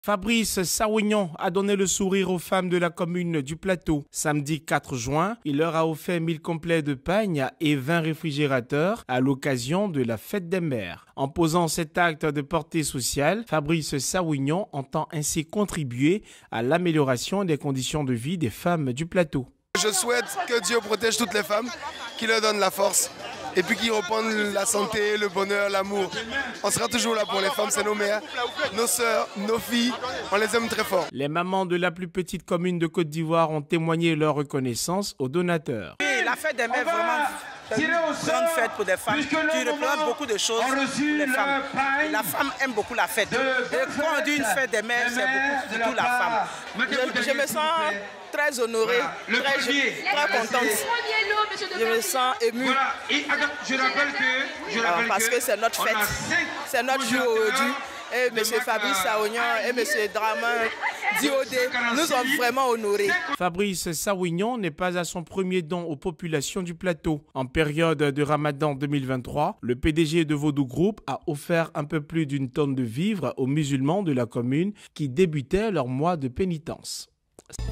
Fabrice Sawignon a donné le sourire aux femmes de la commune du Plateau. Samedi 4 juin, il leur a offert 1000 complets de pagne et 20 réfrigérateurs à l'occasion de la fête des mères. En posant cet acte de portée sociale, Fabrice Sawignon entend ainsi contribuer à l'amélioration des conditions de vie des femmes du Plateau. Je souhaite que Dieu protège toutes les femmes, qu'il leur donne la force et puis qu'ils reprennent la santé, le bonheur, l'amour. On sera toujours là pour les femmes, c'est nos mères, nos sœurs, nos filles, on les aime très fort. Les mamans de la plus petite commune de Côte d'Ivoire ont témoigné leur reconnaissance aux donateurs. Oui, la fête des mères, vraiment, c'est une grande fête pour des femmes qui représentent beaucoup de choses pour les femmes. La femme aime beaucoup la fête. Et quand on dit une fête des mères, c'est beaucoup la femme. Je me sens très honorée, très contente. Je me sens émue. Parce que c'est notre fête, c'est notre jour aujourd'hui. Et M. Fabrice Sawignon et M. Draman Diodé nous ont vraiment honorés. Fabrice Sawignon n'est pas à son premier don aux populations du Plateau. En période de Ramadan 2023, le PDG de Vodou Group a offert un peu plus d'une tonne de vivres aux musulmans de la commune qui débutaient leur mois de pénitence.